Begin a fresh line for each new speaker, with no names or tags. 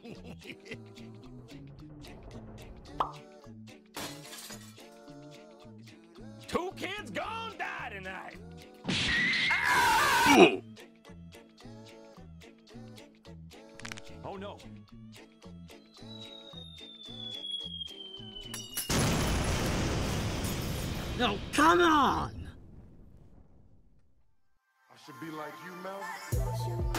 Two kids gone die tonight. Oh no.
No, come on!
I should be like you, Mel.